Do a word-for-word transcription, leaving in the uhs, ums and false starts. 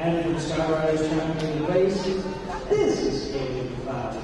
and from Skywriters Champion Race, this is David Cloud.